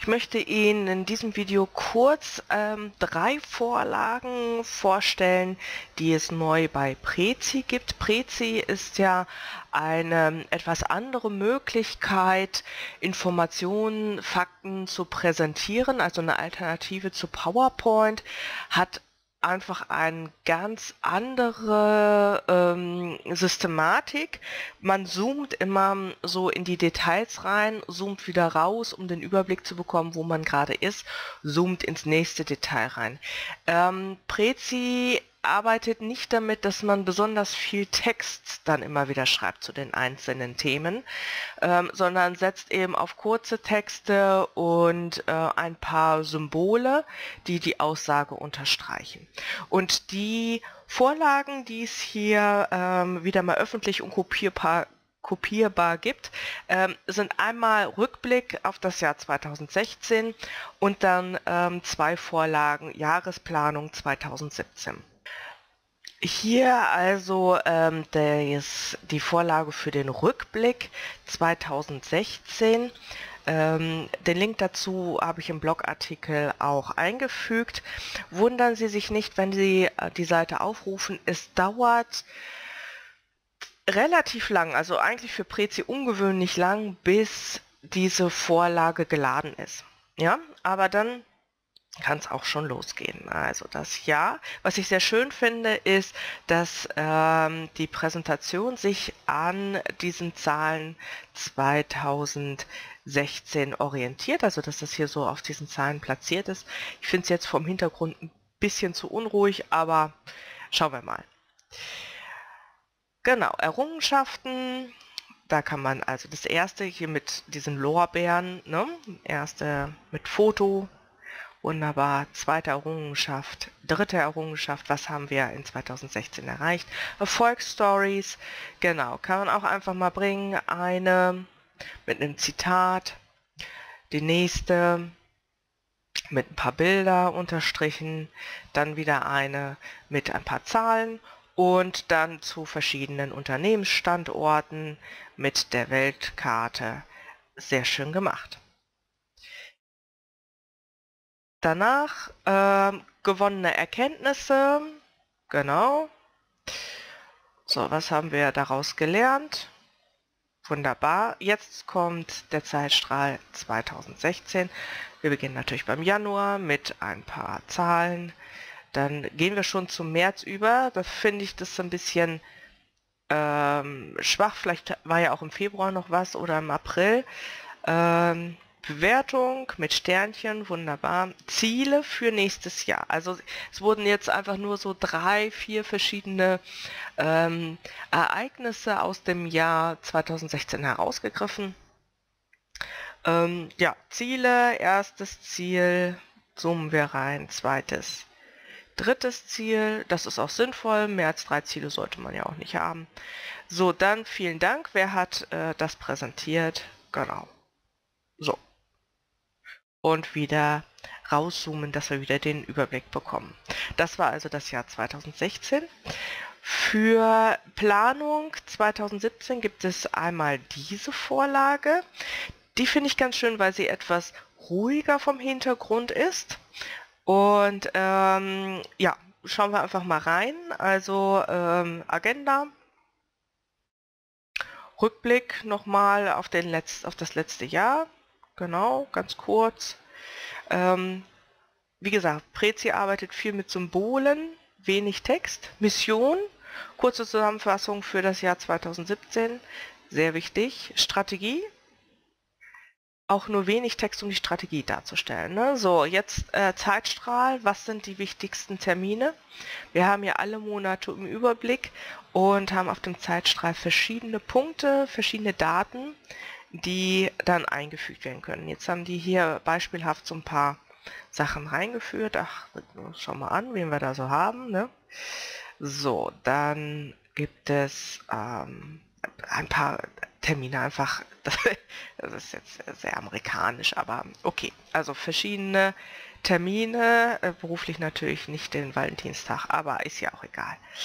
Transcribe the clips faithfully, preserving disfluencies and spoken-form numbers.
möchte Ihnen in diesem Video kurz ähm, drei Vorlagen vorstellen, die es neu bei Prezi gibt. Prezi ist ja eine etwas andere Möglichkeit, Informationen, Fakten zu präsentieren, also eine Alternative zu PowerPoint, hat einfach eine ganz andere ähm, Systematik. Man zoomt immer so in die Details rein, zoomt wieder raus, um den Überblick zu bekommen, wo man gerade ist, zoomt ins nächste Detail rein. Ähm, Prezi arbeitet nicht damit, dass man besonders viel Text dann immer wieder schreibt zu den einzelnen Themen, ähm, sondern setzt eben auf kurze Texte und äh, ein paar Symbole, die die Aussage unterstreichen. Und die Vorlagen, die es hier ähm, wieder mal öffentlich und kopierbar kopierbar gibt, ähm, sind einmal Rückblick auf das Jahr zweitausendsechzehn und dann ähm, zwei Vorlagen Jahresplanung zweitausendsiebzehn. Hier also ähm, des, die Vorlage für den Rückblick zweitausendsechzehn. Ähm, den Link dazu habe ich im Blogartikel auch eingefügt. Wundern Sie sich nicht, wenn Sie äh, die Seite aufrufen. Es dauert relativ lang, also eigentlich für Prezi ungewöhnlich lang, bis diese Vorlage geladen ist. Ja, aber dann kann es auch schon losgehen. Also das Jahr. Was ich sehr schön finde, ist, dass ähm, die Präsentation sich an diesen Zahlen zweitausendsechzehn orientiert, also dass das hier so auf diesen Zahlen platziert ist. Ich finde es jetzt vom Hintergrund ein bisschen zu unruhig, aber schauen wir mal. Genau, Errungenschaften. Da kann man also das erste hier mit diesen Lorbeeren, ne? Erste mit Foto. Wunderbar, zweite Errungenschaft, dritte Errungenschaft, was haben wir in zweitausendsechzehn erreicht? Erfolgsstories, genau, kann man auch einfach mal bringen, eine mit einem Zitat, die nächste mit ein paar Bilder unterstrichen, dann wieder eine mit ein paar Zahlen und dann zu verschiedenen Unternehmensstandorten mit der Weltkarte. Sehr schön gemacht. Danach äh, gewonnene Erkenntnisse, genau. So, was haben wir daraus gelernt? Wunderbar. Jetzt kommt der Zeitstrahl zweitausendsechzehn. Wir beginnen natürlich beim Januar mit ein paar Zahlen. Dann gehen wir schon zum März über. Da finde ich das ein bisschen ähm, schwach. Vielleicht war ja auch im Februar noch was oder im April. Ähm, Bewertung mit Sternchen, wunderbar. Ziele für nächstes Jahr. Also es wurden jetzt einfach nur so drei, vier verschiedene ähm, Ereignisse aus dem Jahr zweitausendsechzehn herausgegriffen. Ähm, ja, Ziele, erstes Ziel, zoomen wir rein, zweites, drittes Ziel, das ist auch sinnvoll, mehr als drei Ziele sollte man ja auch nicht haben. So, dann vielen Dank, wer hat äh, das präsentiert? Genau. So. Und wieder rauszoomen, dass wir wieder den Überblick bekommen. Das war also das Jahr zweitausendsechzehn. Für Planung zweitausendsiebzehn gibt es einmal diese Vorlage. Die finde ich ganz schön, weil sie etwas ruhiger vom Hintergrund ist. Und ähm, ja, schauen wir einfach mal rein. Also ähm, Agenda. Rückblick nochmal auf, den Letz-, auf das letzte Jahr. Genau, ganz kurz. Ähm, wie gesagt, Prezi arbeitet viel mit Symbolen, wenig Text. Mission, kurze Zusammenfassung für das Jahr zweitausendsiebzehn, sehr wichtig. Strategie, auch nur wenig Text, um die Strategie darzustellen. Ne? So, jetzt äh, Zeitstrahl, was sind die wichtigsten Termine? Wir haben ja alle Monate im Überblick und haben auf dem Zeitstrahl verschiedene Punkte, verschiedene Daten, die dann eingefügt werden können. Jetzt haben die hier beispielhaft so ein paar Sachen reingeführt. Ach, schauen wir an, wen wir da so haben. Ne? So, dann gibt es ähm, ein paar Termine einfach. Das ist jetzt sehr amerikanisch, aber okay. Also verschiedene Termine, äh, beruflich natürlich nicht den Valentinstag, aber ist ja auch egal.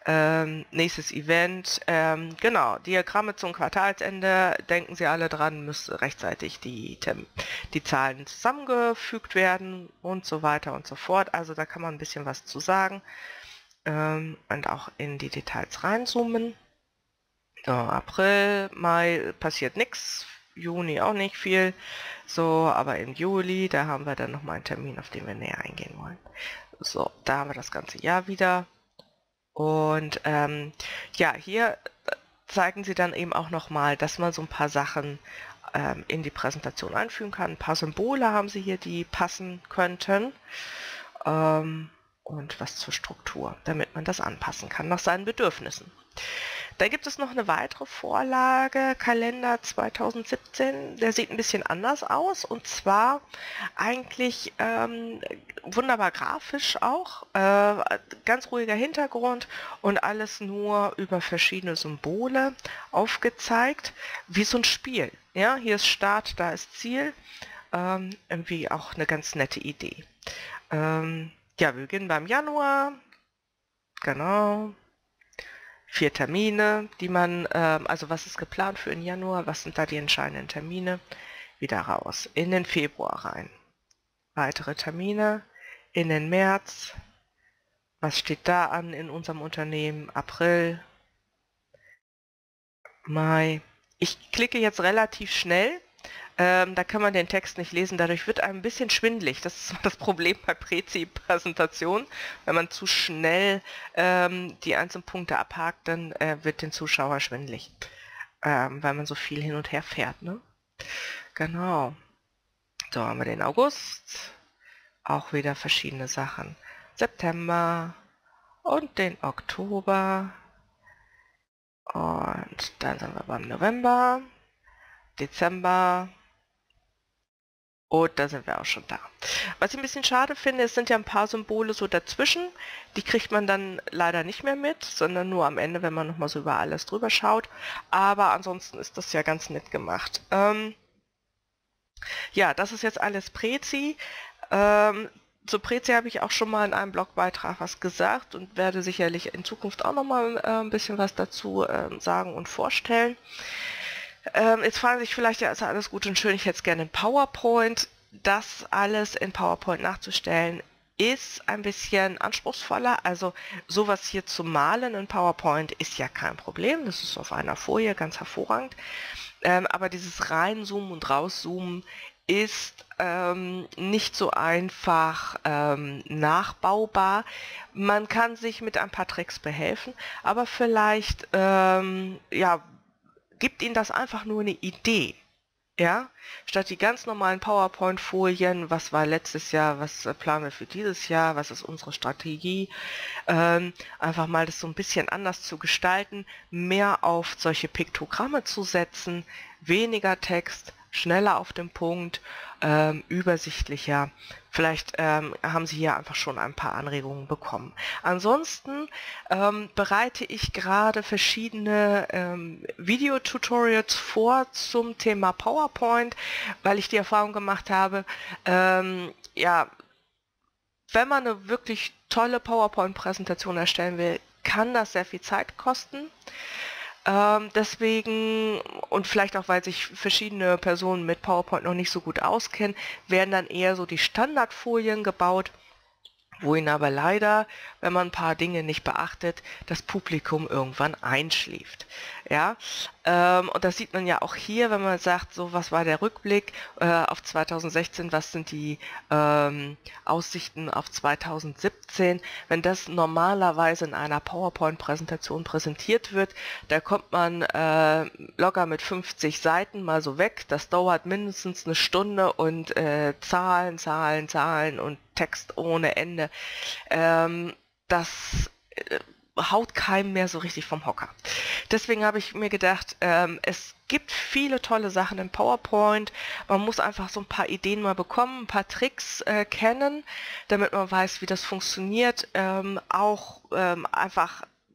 Ähm, nächstes Event, ähm, genau, Diagramme zum Quartalsende, denken Sie alle dran, müsste rechtzeitig die, die Zahlen zusammengefügt werden und so weiter und so fort. Also da kann man ein bisschen was zu sagen ähm, und auch in die Details reinzoomen. So, April, Mai passiert nichts, Juni auch nicht viel, so, aber im Juli, da haben wir dann nochmal einen Termin, auf den wir näher eingehen wollen. So, da haben wir das ganze Jahr wieder. Und ähm, ja, hier zeigen sie dann eben auch nochmal, dass man so ein paar Sachen ähm, in die Präsentation einfügen kann. Ein paar Symbole haben sie hier, die passen könnten. Ähm, und was zur Struktur, damit man das anpassen kann nach seinen Bedürfnissen. Da gibt es noch eine weitere Vorlage, Kalender zweitausendsiebzehn, der sieht ein bisschen anders aus und zwar eigentlich ähm, wunderbar grafisch auch, äh, ganz ruhiger Hintergrund und alles nur über verschiedene Symbole aufgezeigt, wie so ein Spiel. Ja, hier ist Start, da ist Ziel, ähm, irgendwie auch eine ganz nette Idee. Ähm, ja, wir beginnen beim Januar, genau. Vier Termine, die man, ähm, also was ist geplant für den Januar, was sind da die entscheidenden Termine, wieder raus. In den Februar rein. Weitere Termine. In den März. Was steht da an in unserem Unternehmen? April. Mai. Ich klicke jetzt relativ schnell. Ähm, da kann man den Text nicht lesen, dadurch wird einem ein bisschen schwindelig. Das ist das Problem bei Prezi-Präsentationen. Wenn man zu schnell ähm, die einzelnen Punkte abhakt, dann äh, wird den Zuschauer schwindelig, ähm, weil man so viel hin und her fährt. Ne? Genau. So haben wir den August. Auch wieder verschiedene Sachen. September und den Oktober. Und dann sind wir beim November, Dezember. Und da sind wir auch schon da. Was ich ein bisschen schade finde, es sind ja ein paar Symbole so dazwischen. Die kriegt man dann leider nicht mehr mit, sondern nur am Ende, wenn man nochmal so über alles drüber schaut. Aber ansonsten ist das ja ganz nett gemacht. Ähm, ja, das ist jetzt alles Prezi. Ähm, zu Prezi habe ich auch schon mal in einem Blogbeitrag was gesagt und werde sicherlich in Zukunft auch nochmal äh, ein bisschen was dazu äh, sagen und vorstellen. Ähm, jetzt fragen Sie sich vielleicht, ja, ist ja alles gut und schön, ich hätte es gerne in PowerPoint. Das alles in PowerPoint nachzustellen, ist ein bisschen anspruchsvoller. Also sowas hier zu malen in PowerPoint ist ja kein Problem. Das ist auf einer Folie ganz hervorragend. Ähm, aber dieses Reinzoomen und Rauszoomen ist ähm, nicht so einfach ähm, nachbaubar. Man kann sich mit ein paar Tricks behelfen, aber vielleicht ähm, ja, gibt Ihnen das einfach nur eine Idee. Ja, statt die ganz normalen PowerPoint-Folien, was war letztes Jahr, was planen wir für dieses Jahr, was ist unsere Strategie, ähm, einfach mal das so ein bisschen anders zu gestalten, mehr auf solche Piktogramme zu setzen, weniger Text, schneller auf den Punkt, ähm, übersichtlicher. Vielleicht ähm, haben Sie hier einfach schon ein paar Anregungen bekommen. Ansonsten ähm, bereite ich gerade verschiedene ähm, Videotutorials vor zum Thema PowerPoint, weil ich die Erfahrung gemacht habe, ähm, ja, wenn man eine wirklich tolle PowerPoint-Präsentation erstellen will, kann das sehr viel Zeit kosten. Ähm, deswegen, und vielleicht auch, weil sich verschiedene Personen mit PowerPoint noch nicht so gut auskennen, werden dann eher so die Standardfolien gebaut, wo ihnen aber leider, wenn man ein paar Dinge nicht beachtet, das Publikum irgendwann einschläft. Ja, ähm, und das sieht man ja auch hier, wenn man sagt, so was war der Rückblick äh, auf zweitausendsechzehn, was sind die ähm, Aussichten auf zweitausendsiebzehn. Wenn das normalerweise in einer PowerPoint-Präsentation präsentiert wird, da kommt man äh, locker mit fünfzig Seiten mal so weg. Das dauert mindestens eine Stunde und äh, Zahlen, Zahlen, Zahlen und Text ohne Ende. Ähm, das äh, haut keinem mehr so richtig vom Hocker. Deswegen habe ich mir gedacht, ähm, es gibt viele tolle Sachen in PowerPoint. Man muss einfach so ein paar Ideen mal bekommen, ein paar Tricks äh, kennen, damit man weiß, wie das funktioniert. Ähm, auch ähm, einfach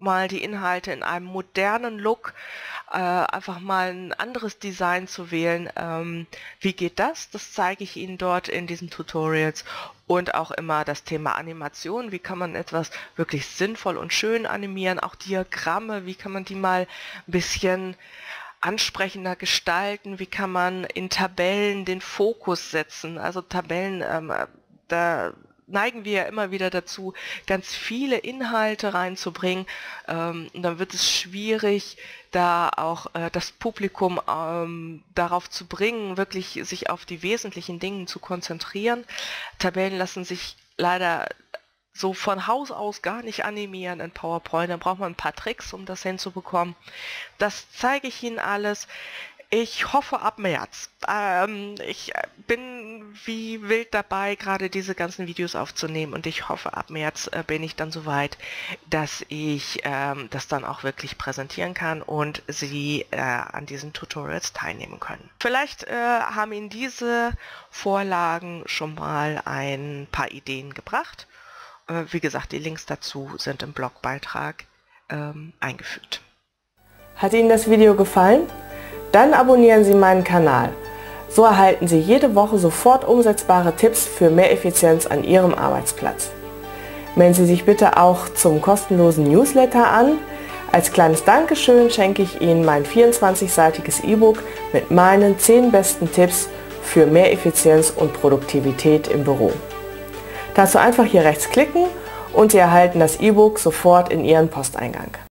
mal die Inhalte in einem modernen Look, äh, einfach mal ein anderes Design zu wählen. Ähm, wie geht das? Das zeige ich Ihnen dort in diesen Tutorials. Und auch immer das Thema Animation. Wie kann man etwas wirklich sinnvoll und schön animieren? Auch Diagramme, wie kann man die mal ein bisschen ansprechender gestalten? Wie kann man in Tabellen den Fokus setzen? Also Tabellen, ähm, da neigen wir ja immer wieder dazu, ganz viele Inhalte reinzubringen. Ähm, und dann wird es schwierig, da auch äh, das Publikum ähm, darauf zu bringen, wirklich sich auf die wesentlichen Dinge zu konzentrieren. Tabellen lassen sich leider so von Haus aus gar nicht animieren in PowerPoint. Dann braucht man ein paar Tricks, um das hinzubekommen. Das zeige ich Ihnen alles. Ich hoffe ab März. Ähm, ich bin wie wild dabei, gerade diese ganzen Videos aufzunehmen, und ich hoffe ab März äh, bin ich dann soweit, dass ich ähm, das dann auch wirklich präsentieren kann und Sie äh, an diesen Tutorials teilnehmen können. Vielleicht äh, haben Ihnen diese Vorlagen schon mal ein paar Ideen gebracht. Äh, wie gesagt, die Links dazu sind im Blogbeitrag ähm, eingefügt. Hat Ihnen das Video gefallen? Dann abonnieren Sie meinen Kanal. So erhalten Sie jede Woche sofort umsetzbare Tipps für mehr Effizienz an Ihrem Arbeitsplatz. Melden Sie sich bitte auch zum kostenlosen Newsletter an. Als kleines Dankeschön schenke ich Ihnen mein vierundzwanzigseitiges E-Book mit meinen zehn besten Tipps für mehr Effizienz und Produktivität im Büro. Dazu einfach hier rechts klicken und Sie erhalten das E-Book sofort in Ihren Posteingang.